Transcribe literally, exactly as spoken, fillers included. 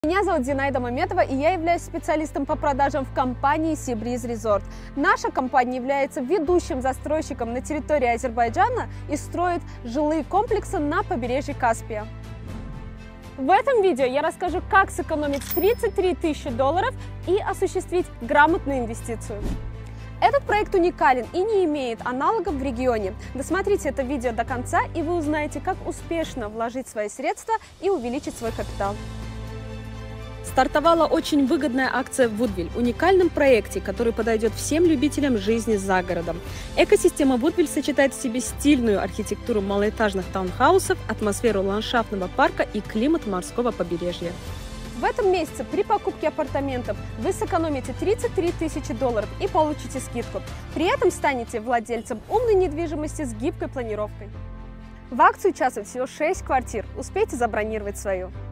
Меня зовут Зинаида Мамедова, и я являюсь специалистом по продажам в компании Seabreeze Resort. Наша компания является ведущим застройщиком на территории Азербайджана и строит жилые комплексы на побережье Каспия. В этом видео я расскажу, как сэкономить тридцать три тысячи долларов и осуществить грамотную инвестицию. Этот проект уникален и не имеет аналогов в регионе. Досмотрите это видео до конца, и вы узнаете, как успешно вложить свои средства и увеличить свой капитал. Стартовала очень выгодная акция в Вудвиль, уникальном проекте, который подойдет всем любителям жизни за городом. Экосистема Вудвиль сочетает в себе стильную архитектуру малоэтажных таунхаусов, атмосферу ландшафтного парка и климат морского побережья. В этом месяце при покупке апартаментов вы сэкономите тридцать три тысячи долларов и получите скидку. При этом станете владельцем умной недвижимости с гибкой планировкой. В акции участвует всего шесть квартир. Успейте забронировать свою.